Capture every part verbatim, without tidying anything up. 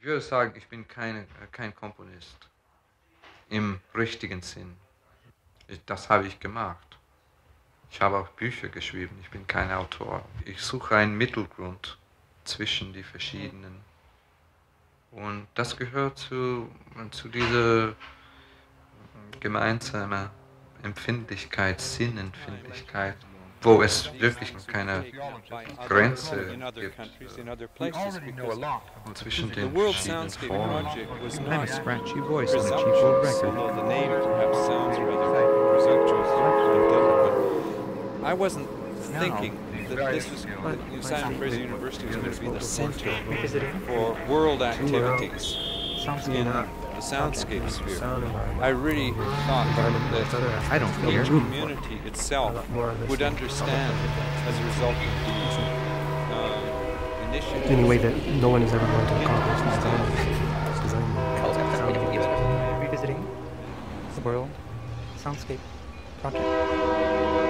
Ich würde sagen, ich bin keine, kein Komponist im richtigen Sinn. Ich, das habe ich gemacht. Ich habe auch Bücher geschrieben, ich bin kein Autor. Ich suche einen Mittelgrund zwischen die verschiedenen. Und das gehört zu, zu dieser gemeinsamen Empfindlichkeit, Sinnempfindlichkeit, wo es wirklich keine Grenze gibt zwischen den verschiedenen Formen. I'm a scratchy voice on a cheap old record. Although the name perhaps sounds rather presumptuous and delicate. I wasn't thinking that this was New Simon Fraser University was going to be the center for world activities in the soundscape sphere. I really thought that I don't the care. community itself would understand as a result of these uh, initiatives. Any way that no one is ever going to accomplish this design. Sound. Revisiting the World Soundscape Project.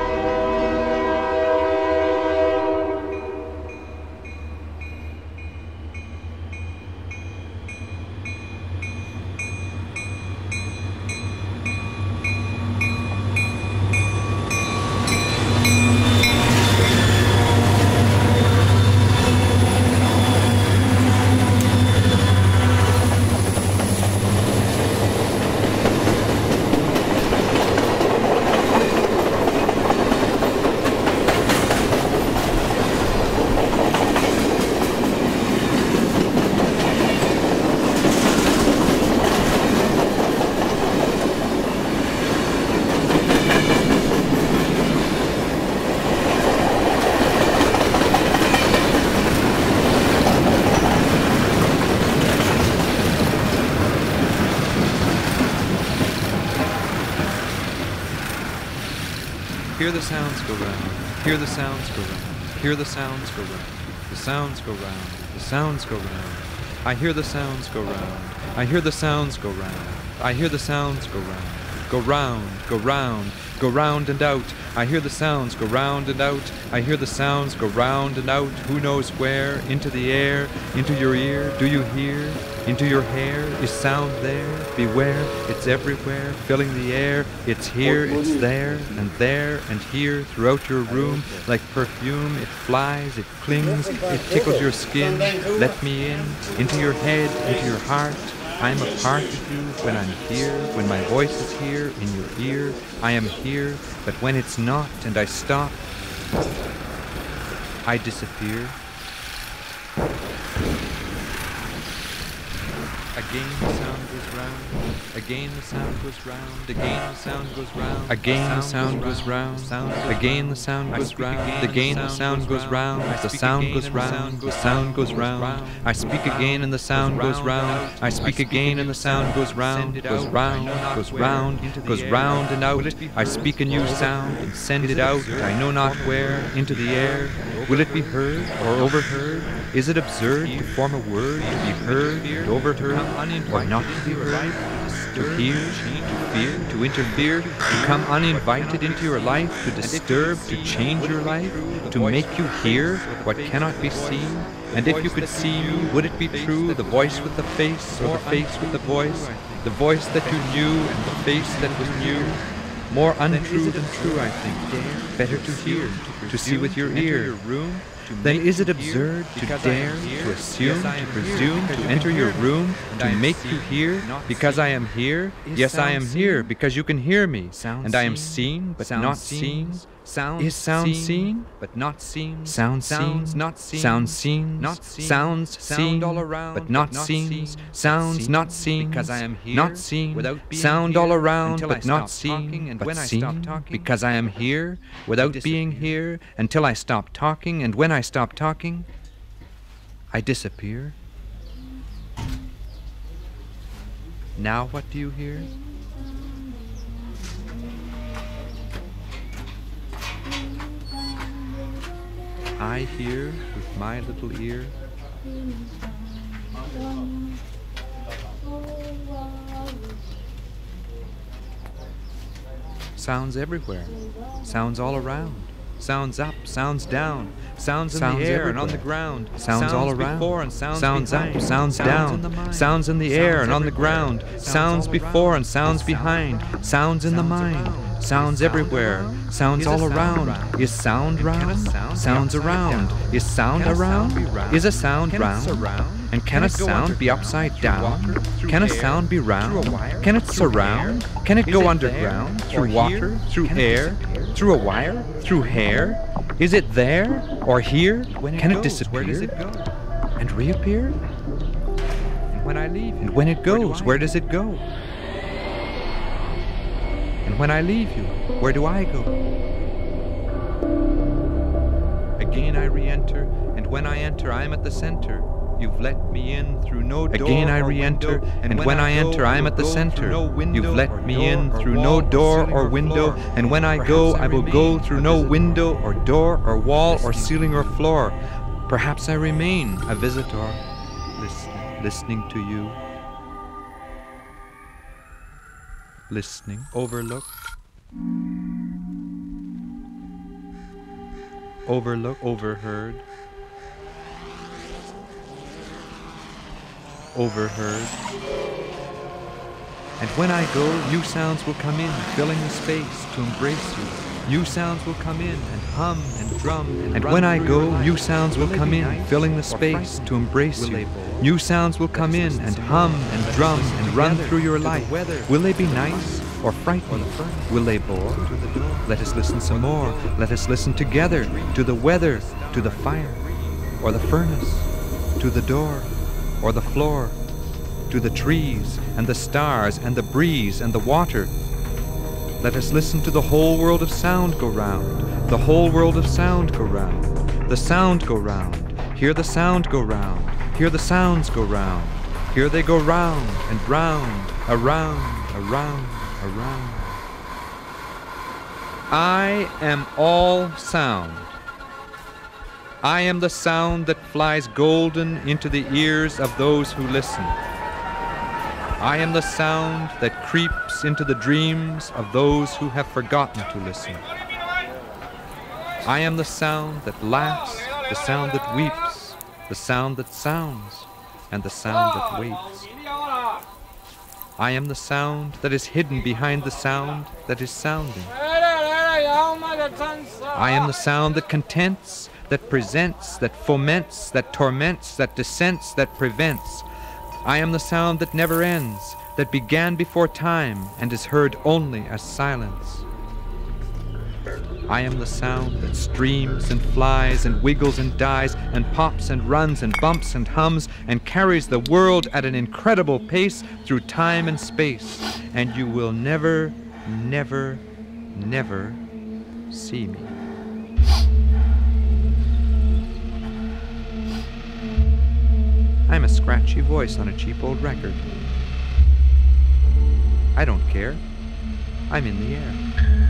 Hear the sounds go round. Hear the sounds go round. Hear the sounds go round. The sounds go round. The sounds go round. I hear the sounds go round. I hear the sounds go round. I hear the sounds go round. Go round, go round, go round and out. I hear the sounds go round and out. I hear the sounds go round and out. Who knows where? Into the air, into your ear. Do you hear? Into your hair. Is sound there? Beware, it's everywhere, filling the air. It's here, it's there, and there, and here, throughout your room. Like perfume, it flies, it clings, it tickles your skin. Let me in, into your head, into your heart. I'm a part of you when I'm here, when my voice is here, in your ear. I am here, but when it's not and I stop, I disappear. Again the sound goes round, again the sound goes round, again the sound goes round, again the sound goes round, again the sound goes round, again the sound goes round, the sound goes round, the sound goes round. I speak again and the sound goes round, I speak again and the sound goes round, goes round, goes round, goes round and out. I speak a new sound and send it out, I know not where, into the air. Will it be heard or overheard? Is it absurd to form a word to be heard and overheard, or not to be heard? To hear, to fear, to interfere, to come uninvited into your life, to disturb, to change your life, to make you hear what cannot be seen? And if you could see me, would it be true, the voice with the face, or the face with the voice, the voice that you knew and the face that was new? More untrue than true, I think. Better to hear, to see with your ear. Then is it absurd to dare, to assume, to presume, to enter your room, to make you hear, because I am here? Yes, I am here, because you can hear me, and I am seen, but not seen. Is sound seen, but not seen? Sound seen, not seen. Sound seen, not seen. Sounds seen, all around, but not seen. Sounds not seen, because I am here, not seen. Without sound all around, but not seen, but seen, because I am here, without being here, until I stop talking, and when I stop talking, I disappear. Now what do you hear? I hear with my little ear. Sounds everywhere. Sounds all around. sounds up, sounds down, sounds in Sounds the air everywhere. and on the ground, Sounds all around. before and sounds, Sounds up, behind, sounds in the down, mind, sounds in the air and on the everywhere, ground, sounds all before around, and sounds behind, sounds in the mind, sounds everywhere, sounds Is a all sound around. round? Is sound And can a round? sound be Sounds upside around. down? Is sound Can a sound around? be round? Is a sound Can it round? surround? And can Can a it go sound be underground? upside Through down? water? Through Can a air? sound be round? Through a wire? Can it Through surround? air? Can it Is go it there? underground? Or Through here? water? Through Can it air? disappear? Through a wire? Through hair? Is it there? Or here? When it Can it goes, disappear? where does it go? And reappear? And when I leave, And when it where do goes, I where go? does it go? And when I leave you, where do I go? Again I re-enter, and when I enter, I am at the center. You've let me in through no door Again I or re-enter, window, and when I go, enter, I am will at the go through center. no window You've or let me door in or through no wall or door ceiling or or window, floor. and when I Perhaps go, I I will go remain through a no visitor, window or door or wall or listening ceiling to or you. floor. Perhaps I remain a visitor, listening, listening to you, listening, overlooked, overlooked, overheard, overheard. And when I go, new sounds will come in, filling the space to embrace you. New sounds will come in and hum and drum and, And run when I through go, your life. new sounds will Will they come be in, nice filling the or space frightening? to embrace Will you. they bore? New sounds will Let come us in listen and some hum more. and Let us drum listen and run together through your to the life. weather, Will they be to the nice wind, or or frightening? the furnace, Will they bore? to the door, Let us listen some or the more. road, Let us listen together to the weather, to the fire, or the furnace, to the door, or the floor, to the trees and the stars and the breeze and the water. Let us listen to the whole world of sound go round, the whole world of sound go round, the sound go round, hear the sound go round, hear the sounds go round, here they go round and round, around, around, around. I am all sound. I am the sound that flies golden into the ears of those who listen. I am the sound that creeps into the dreams of those who have forgotten to listen. I am the sound that laughs, the sound that weeps, the sound that sounds, and the sound that waits. I am the sound that is hidden behind the sound that is sounding. I am the sound that contents, that presents, that foments, that torments, that dissents, that prevents. I am the sound that never ends, that began before time and is heard only as silence. I am the sound that streams and flies and wiggles and dies and pops and runs and bumps and hums and carries the world at an incredible pace through time and space. And you will never, never, never see me. I'm a scratchy voice on a cheap old record. I don't care. I'm in the air.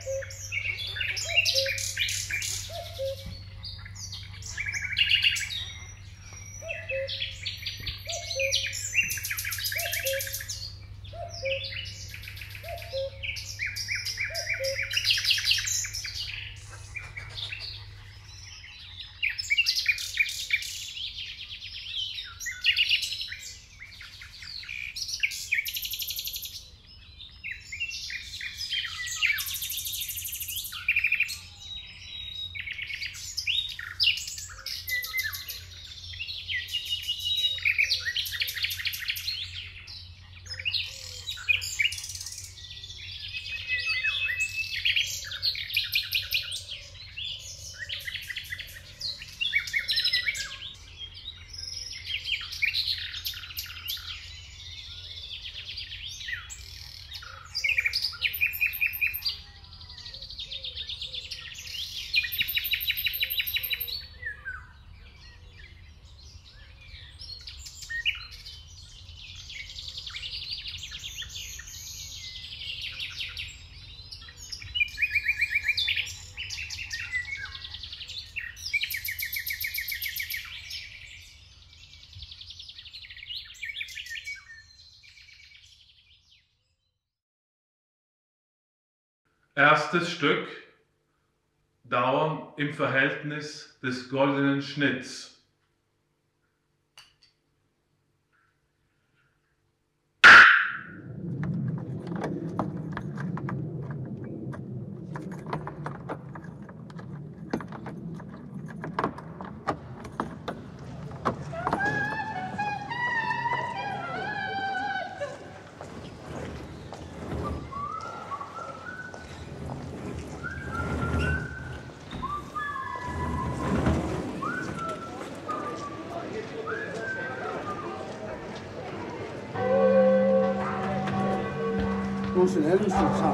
Erstes Stück, Dauern im Verhältnis des goldenen Schnitts. 都是在路上。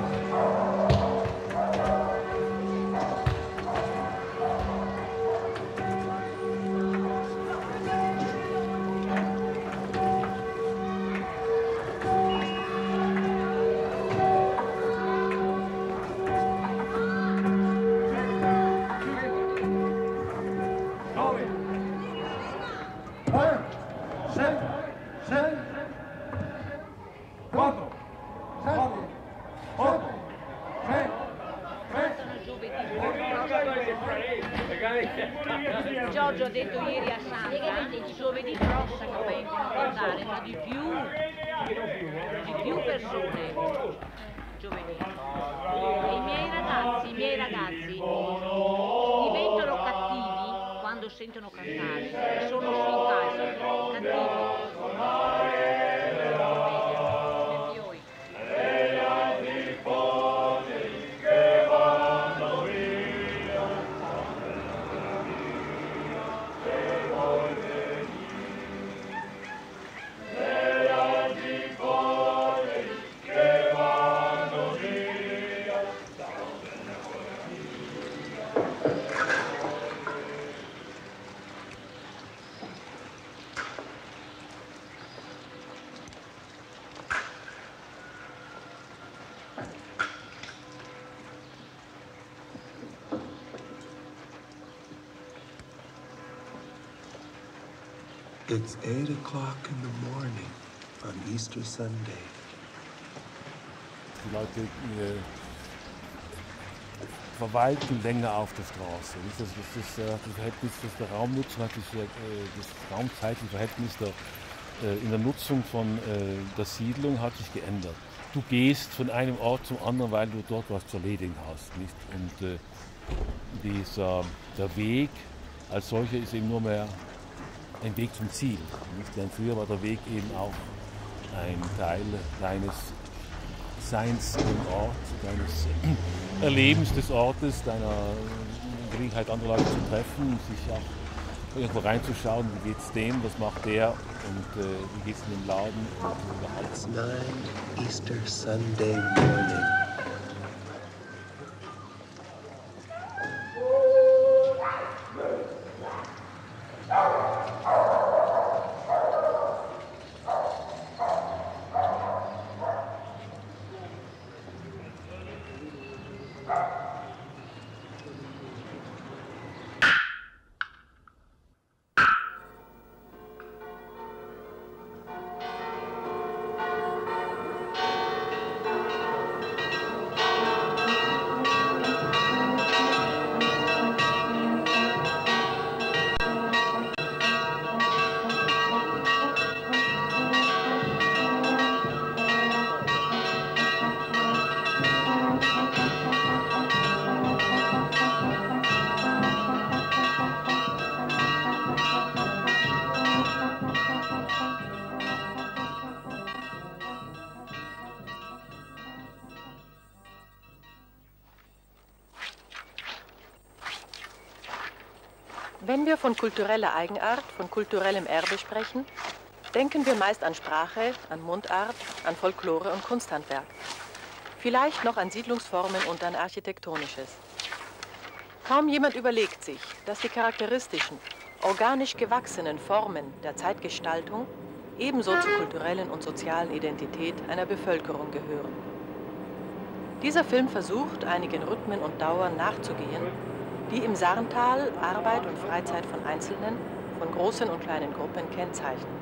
Giorgio ha detto ieri a Sandra, giovedì prossimo vengono a votare, ma di più, di più persone, giovedì. E i miei ragazzi, i miei ragazzi diventano cattivi quando sentono cantare, sono sui casi, cattivi. It's eight o'clock in the morning on Easter Sunday. Die Leute äh, verweilen länger auf der Straße. Das, das, das, das Verhältnis, das der Raumnutzung hat sich, äh, das raumzeitliche Verhältnis der, äh, in der Nutzung von äh, der Siedlung hat sich geändert. Du gehst von einem Ort zum anderen, weil du dort was zu erledigen hast. Nicht? Und äh, dieser, der Weg als solcher ist eben nur mehr ein Weg zum Ziel. Nicht? Denn früher war der Weg eben auch ein Teil deines Seins im Ort, deines Erlebens des Ortes, deiner Gelegenheit, andere Leute zu treffen, sich auch irgendwo reinzuschauen, wie geht's dem, was macht der und äh, wie geht's in dem Laden und überhaupt. It's nine Easter Sunday morning. Ah! Wenn wir von kultureller Eigenart, von kulturellem Erbe sprechen, denken wir meist an Sprache, an Mundart, an Folklore und Kunsthandwerk. Vielleicht noch an Siedlungsformen und an Architektonisches. Kaum jemand überlegt sich, dass die charakteristischen, organisch gewachsenen Formen der Zeitgestaltung ebenso zur kulturellen und sozialen Identität einer Bevölkerung gehören. Dieser Film versucht, einigen Rhythmen und Dauern nachzugehen, die im Sarntal Arbeit und Freizeit von Einzelnen, von großen und kleinen Gruppen kennzeichnen.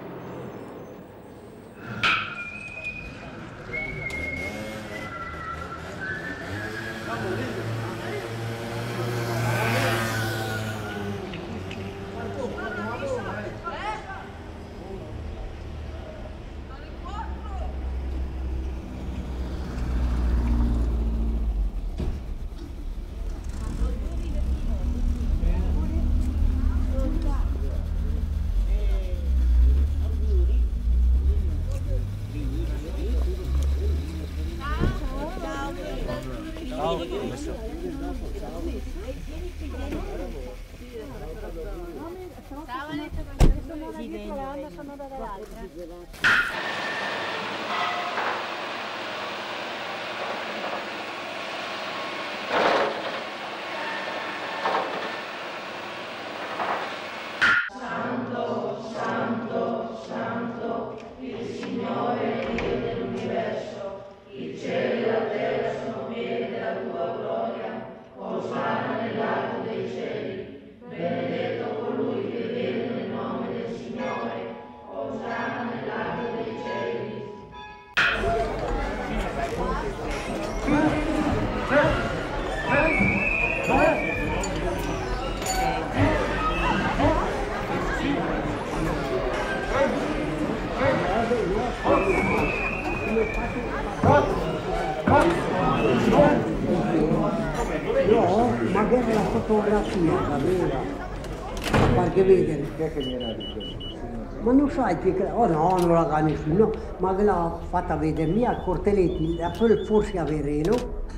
No, magari la fotografia, la vera, a farti vedere. Ma non sai che... Oh no, non la fa nessuno, ma che l'ha fatta vedere mia al Cortelletti, da quel forse a Vereno.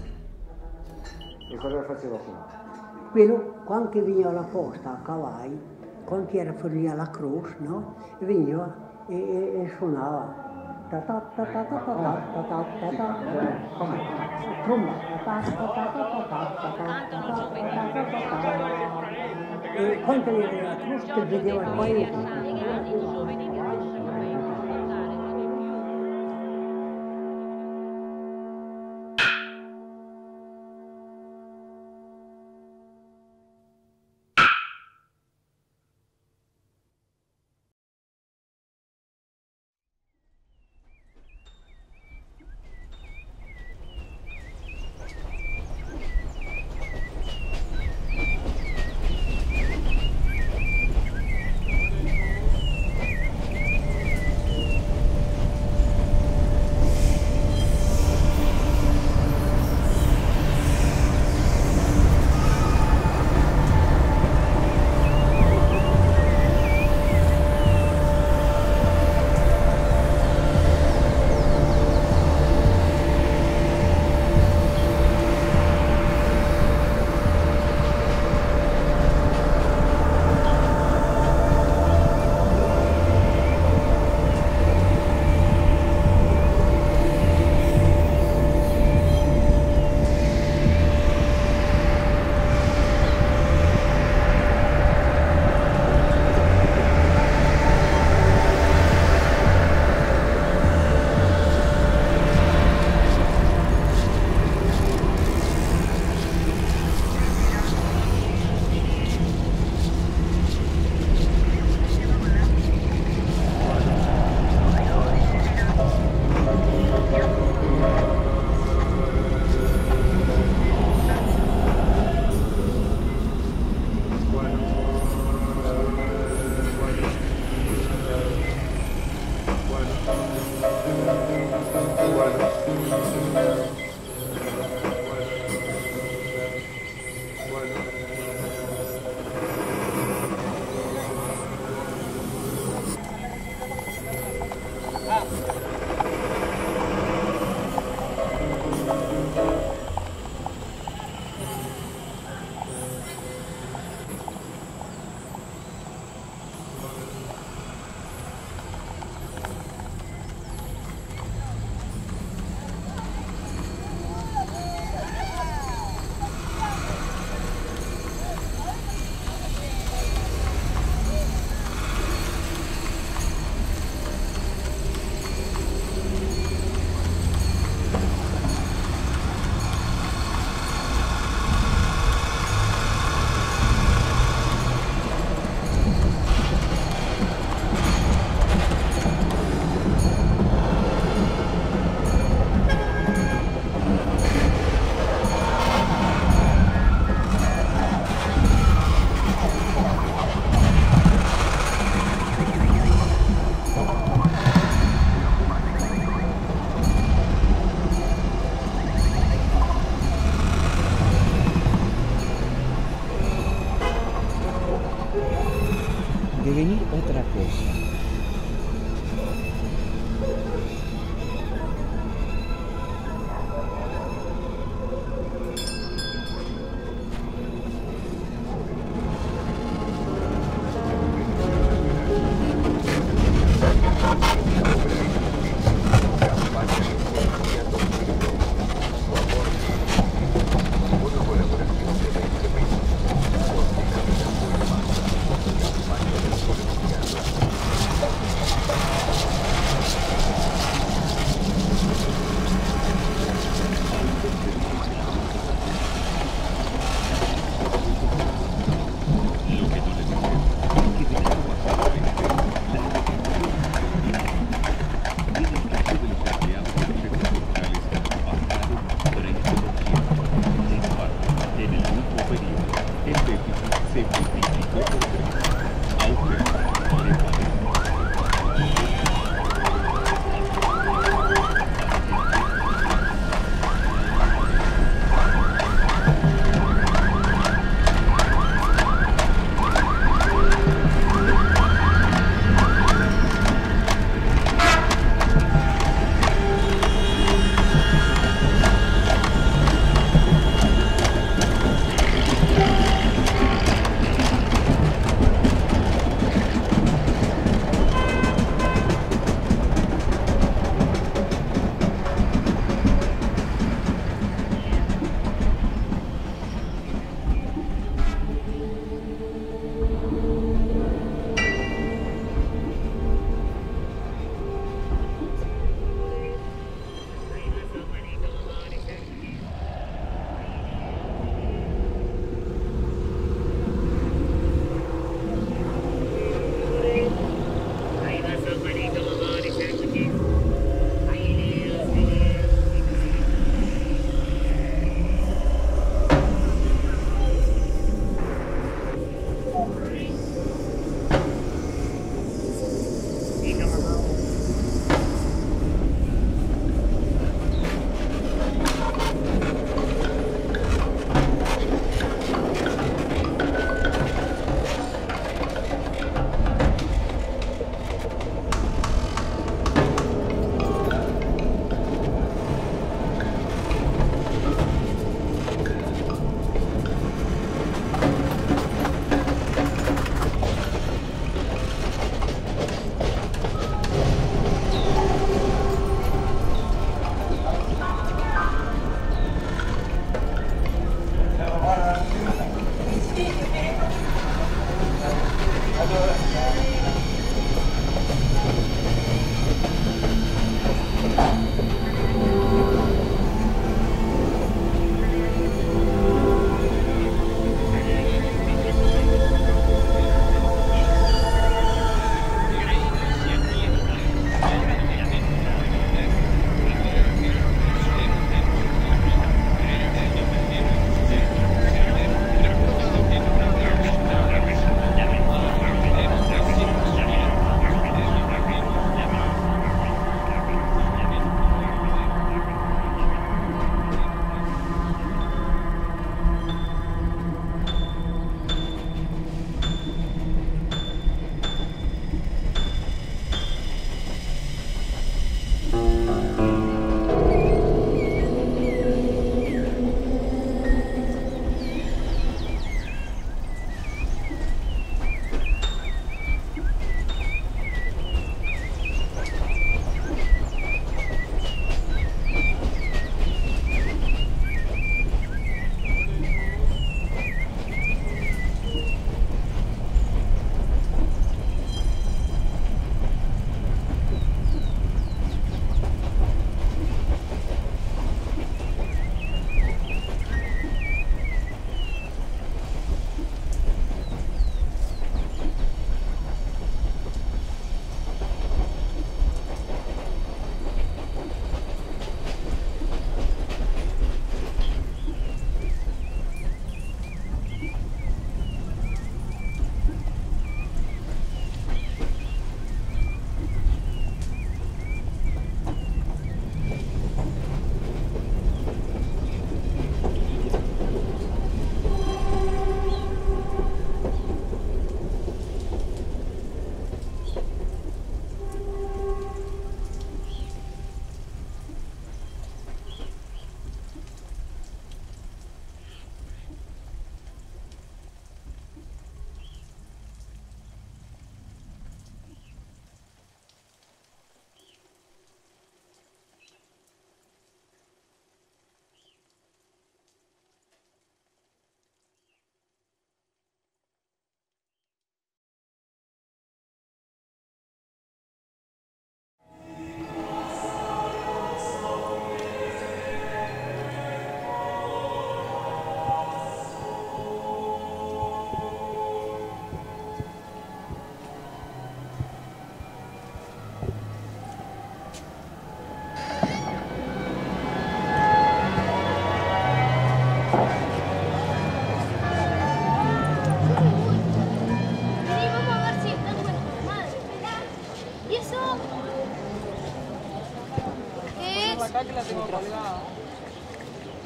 E cosa faceva qui? Quello, quando veniva la posta a cavalli, quando era fuori alla croce, no? E veniva e, e, e suonava. Ta ta ta ta ta ta ta ta ta ta come? Tromba. Ta ta ta ta ta ta ta ta. E quando era la croce vedeva il paese. venir otra cosa.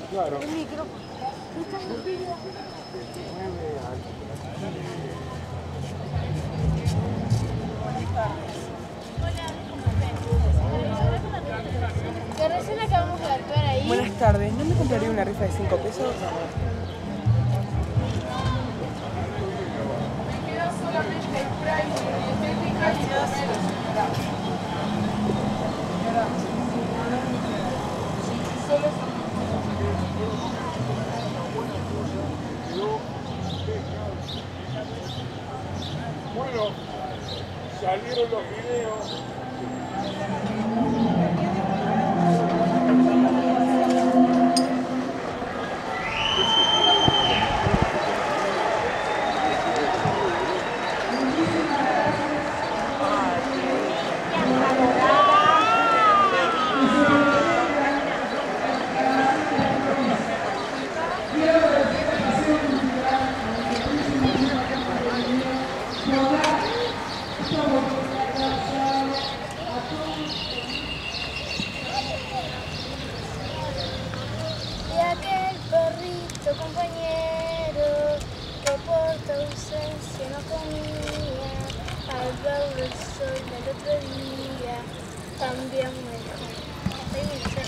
El micrófono. Que recién acabamos de actuar ahí. Buenas tardes, ¿no me compraría una rifa de cinco pesos? Me queda solamente el price. Bueno, salieron los videos. De aquel perrito compañero que por tu ausencia no comía, al ver el sol del otro día, también me dejó. Ahí dice.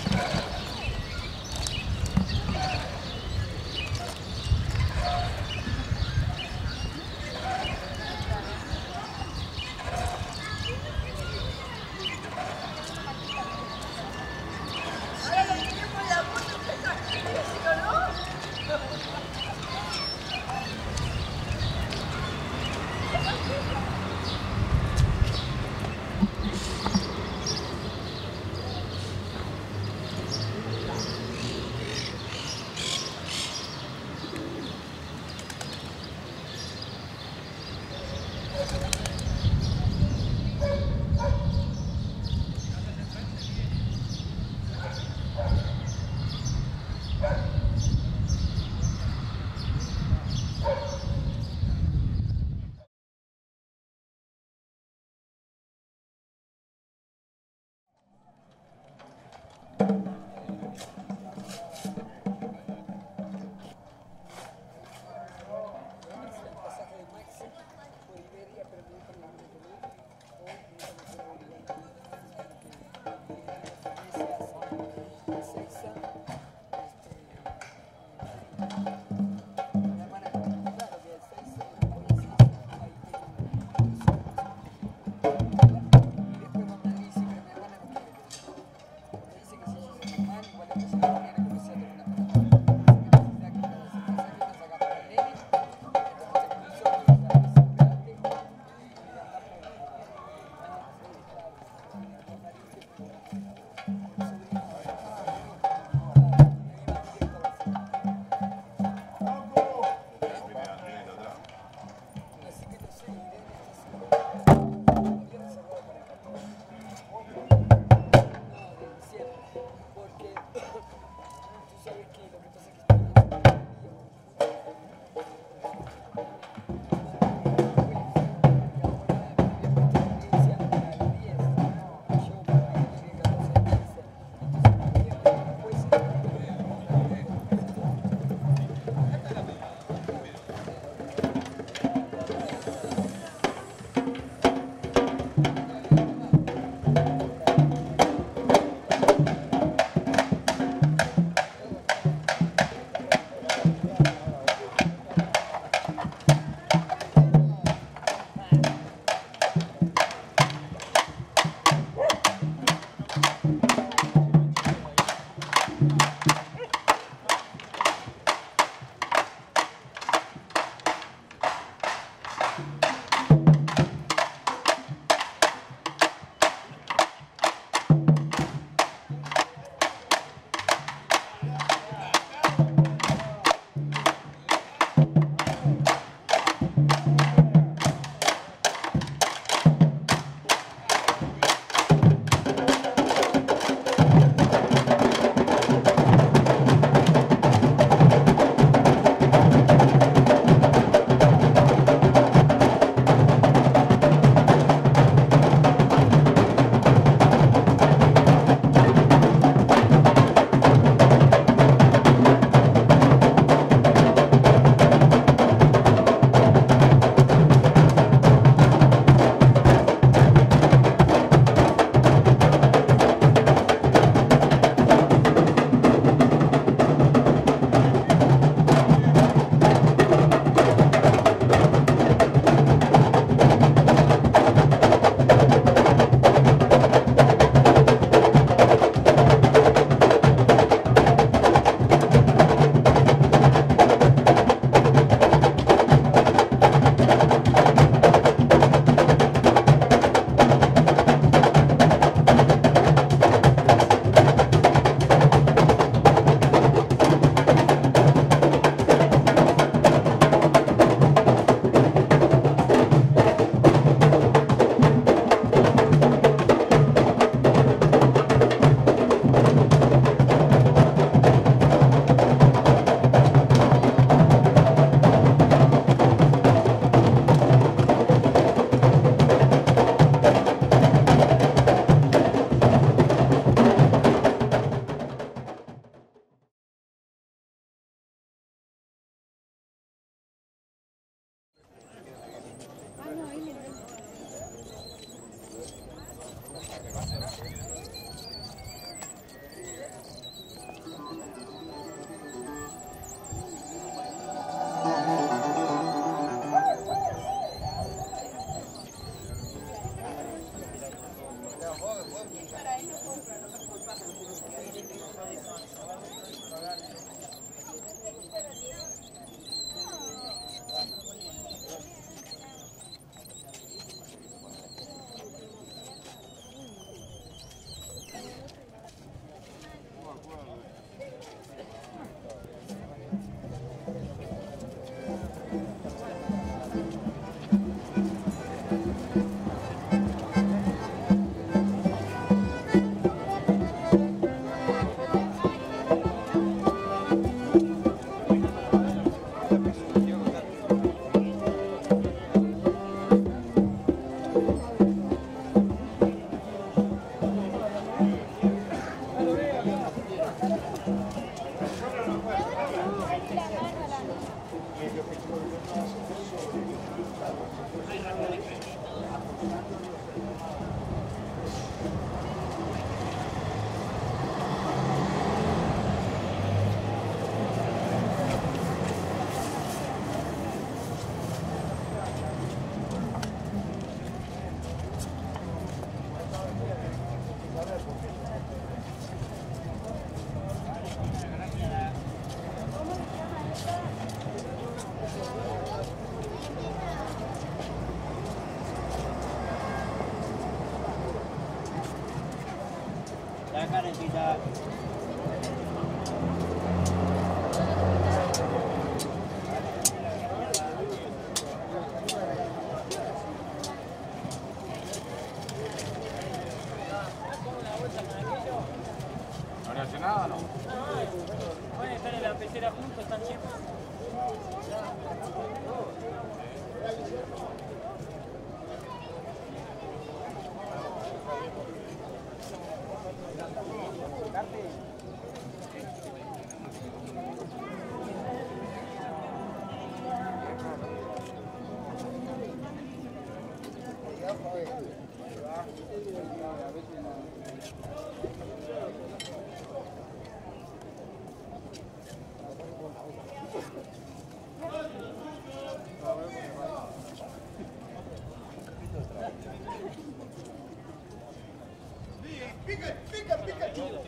Pica, pica, pica.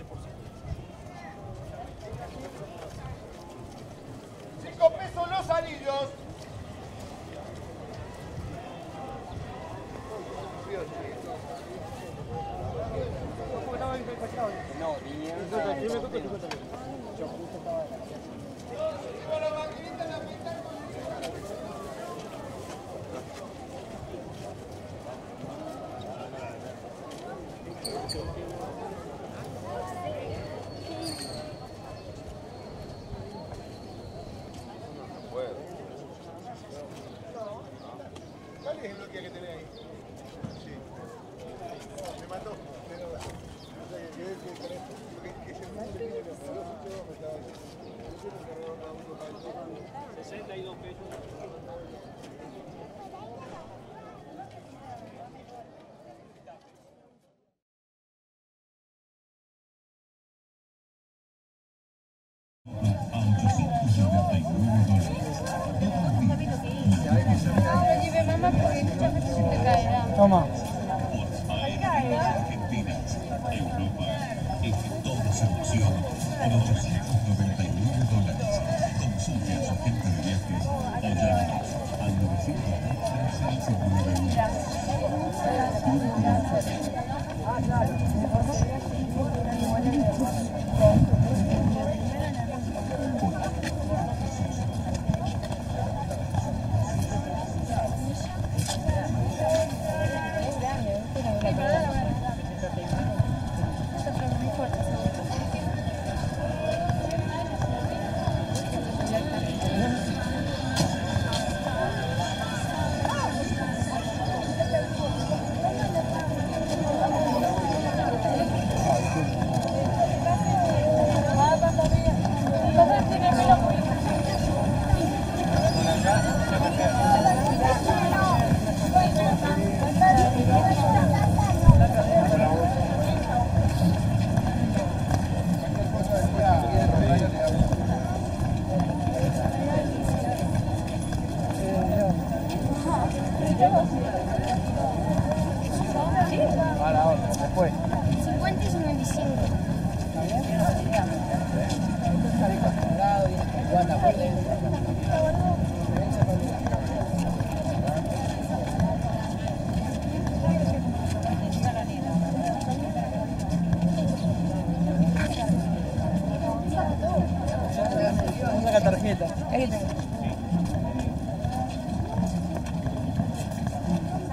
Cinco pesos los anillos. No, ¿Cuál es el bloque que tenés ahí? Sí. Me mató. Pero, o sea, que quedé que con esto. Que es el mismo que tiene los filósofos, me estaba diciendo. sesenta y dos pesos. Toma. cincuenta y cincuenta y cinco. La tarjeta. Ahí está.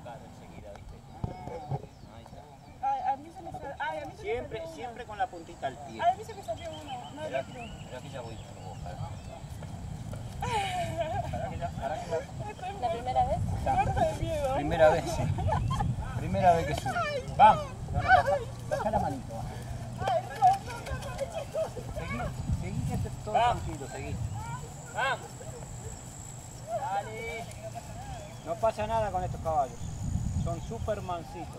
Ay, a mí se me salió. Ay, a mí se Siempre, me salió siempre con la puntita al pie. Ay, a mí se me salió uno. No, el otro. Mira que ya voy con vos. ¿La primera vez? Muerto de miedo. Primera vez, sí. Primera vez que subo. Vamos. Baja, baja la manito. Ay, no, no, no, chicos. Seguí, seguí que esté todo tranquilo, seguí. Vamos. Dale. No pasa nada con estos caballos. Son súper mansitos.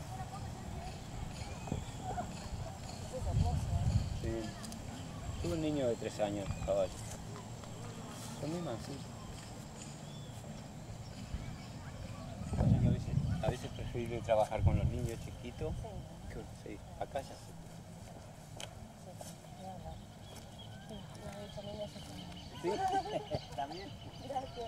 Sí. Tuve un niño de tres años, caballos. Son muy mansitos. A veces, a veces preferible trabajar con los niños chiquitos. Sí. Sí, acá ya sí. Sí, también. Gracias.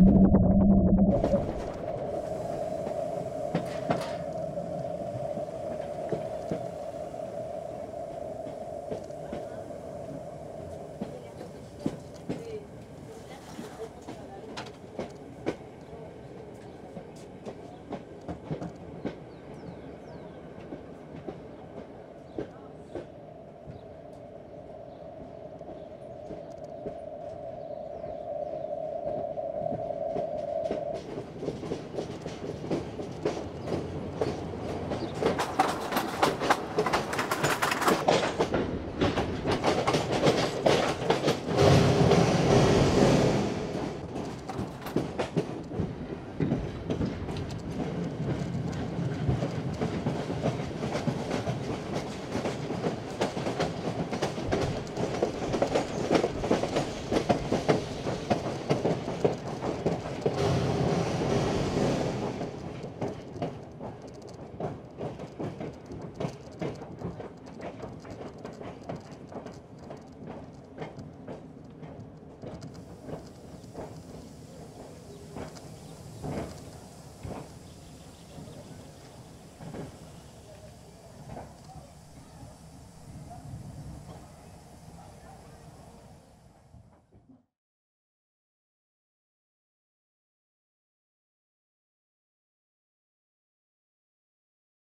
Thank you.